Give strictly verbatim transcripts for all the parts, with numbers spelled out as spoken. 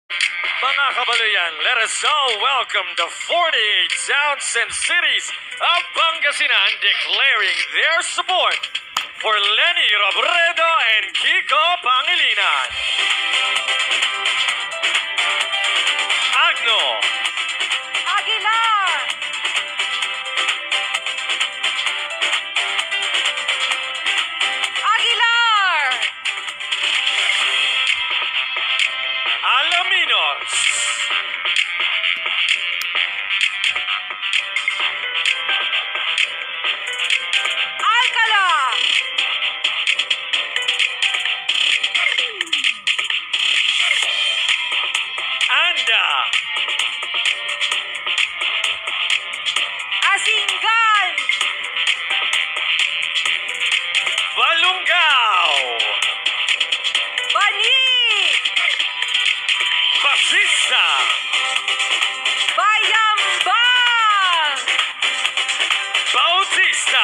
Mga kabaluyan, let us all welcome the forty-eight towns and cities of Pangasinan declaring their support for Lenny Robredo and Kiko Pangilinan. Agno, Aguilar, Aguilar, Alaminos, Alcala, Anda, Asingan, Balungao, Bani, Basista, Bayambang, Bautista,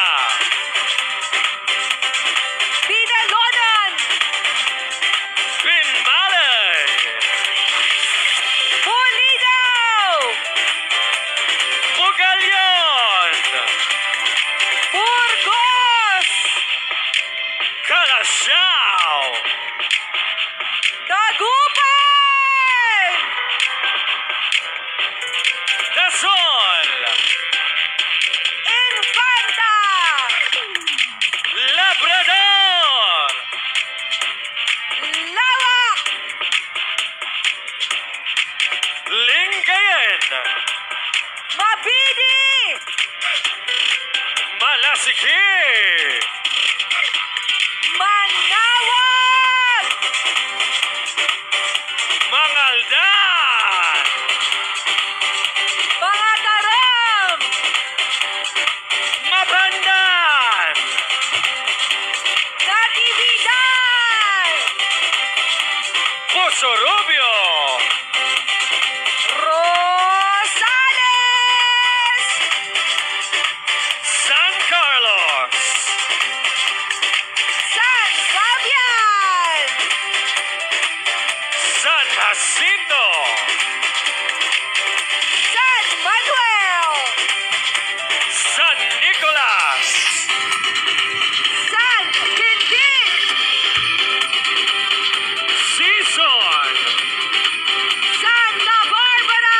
Binalonan, Binmalay, Bulinaw, Bugalyon, Burgos, Calasiao, Dagupan, Dasol, Infanta, Labrador, Lawak, Lingayen, Mabini, Malasiki, Manawag, Mangaldan, Pangatarang, Mapandan, Natividad, Puso Rubio, Rosales, San Carlos, San Fabian, San Jacinto, San Manuel, San Nicolas, San Quintin, Sison, Santa Barbara,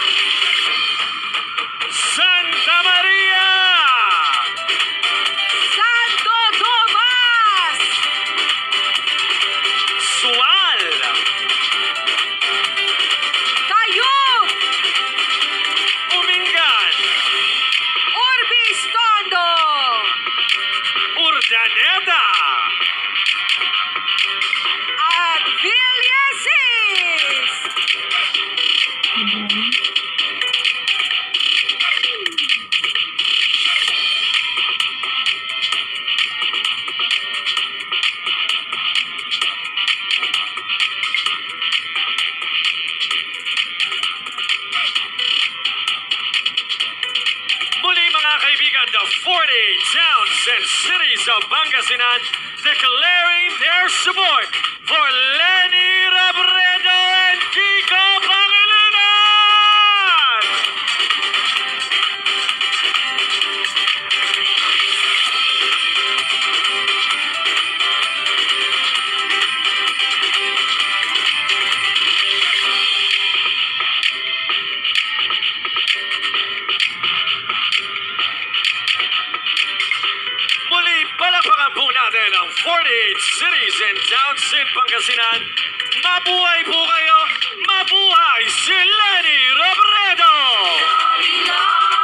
Santa Maria, Santo Tomas, Sual, Tayug, Umingan, Urbis Tondo, Urdaneta, at Villasis. Muli mga kaibigan, the forty-eight towns and cities of Pangasinan declaring their support for Lenny Robredo and Kiko Pangilinan! Muli, palakpakan po natin ang forty-eight cities and towns in Pangasinan. Mabuhay po kayo! Mabuhay si Lenny Robredo! Love.